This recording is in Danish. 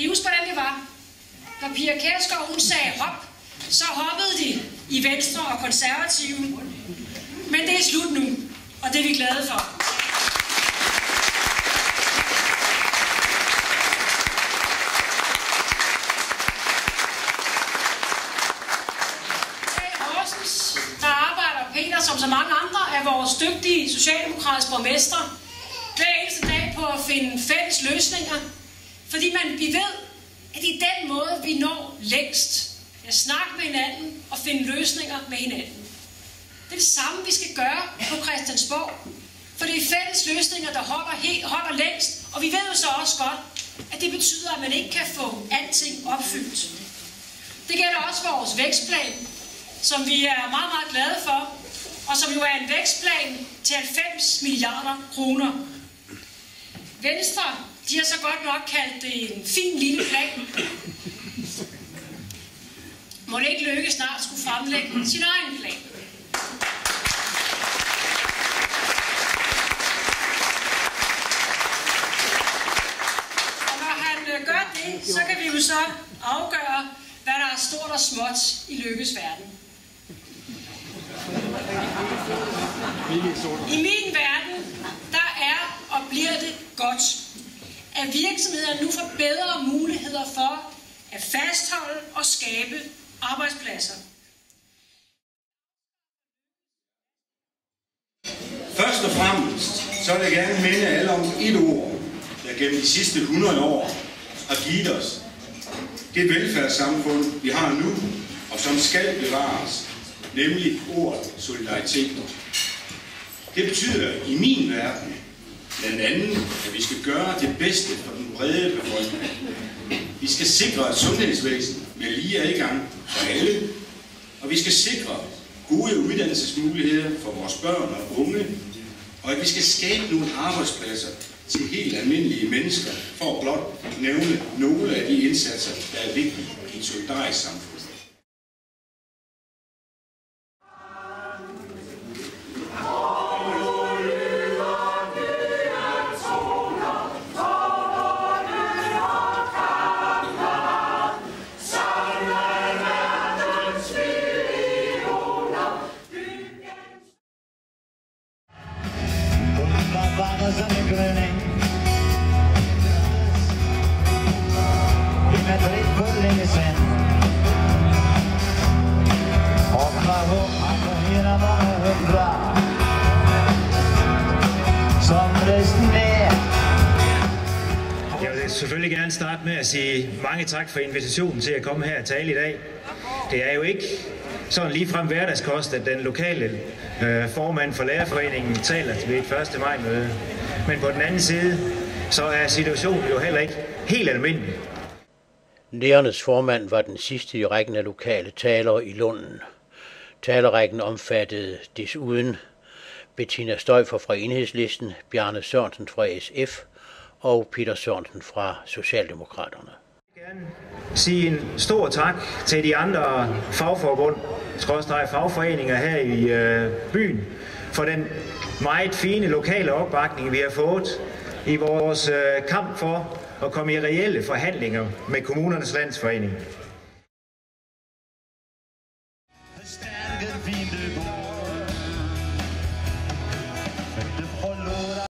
Kan I huske, hvordan det var? Da Pia Kjærsgaard, hun sagde hop, så hoppede de i Venstre og Konservative. Men det er slut nu, og det er vi glade for. Der arbejder Peter som så mange andre af vores dygtige socialdemokratiske borgmestre hver eneste dag på at finde fælles løsninger, fordi vi ved, at det er den måde, vi når længst. At snakke med hinanden og finde løsninger med hinanden. Det er det samme, vi skal gøre på Christiansborg, for det er fælles løsninger, der holder længst, og vi ved jo så også godt, at det betyder, at man ikke kan få alting opfyldt. Det gælder også vores vækstplan, som vi er meget, meget glade for, og som jo er en vækstplan til 90 milliarder kroner. Venstre, de har så godt nok kaldt det en fin lille plan. Må det ikke lykkes snart skulle fremlægge sin egen plan. Og når han gør det, så kan vi jo så afgøre, hvad der er stort og småt i Lykkes verden. I min verden, der er og bliver det godt, at virksomheder nu får bedre muligheder for at fastholde og skabe arbejdspladser. Først og fremmest, så vil jeg gerne minde alle om et ord, der gennem de sidste 100 år har givet os det velfærdssamfund, vi har nu, og som skal bevares, nemlig ordet solidaritet. Det betyder i min verden blandt andet, at vi skal gøre det bedste for den brede befolkning. Vi skal sikre et sundhedsvæsen med lige adgang for alle, og vi skal sikre gode uddannelsesmuligheder for vores børn og unge, og at vi skal skabe nogle arbejdspladser til helt almindelige mennesker, for at blot nævne nogle af de indsatser, der er vigtige i et solidarisk samfund. Jeg vil selvfølgelig gerne starte med at sige mange tak for invitationen til at komme her og tale i dag. Det er jo ikke sådan ligefrem hverdagskost, at den lokale formand for Lærerforeningen taler ved et 1. maj-møde. Men på den anden side, så er situationen jo heller ikke helt almindelig. Lærernes formand var den sidste i rækken af lokale talere i Lunden. Talerrækken omfattede desuden Bettina Støjfer fra Enhedslisten, Bjarne Sørensen fra SF og Peter Sørensen fra Socialdemokraterne. Jeg vil gerne sige en stor tak til de andre fagforbund, fagforeninger her i byen, for den meget fine lokale opbakning, vi har fået i vores kamp for at komme i reelle forhandlinger med Kommunernes Landsforening. Stærke vinde går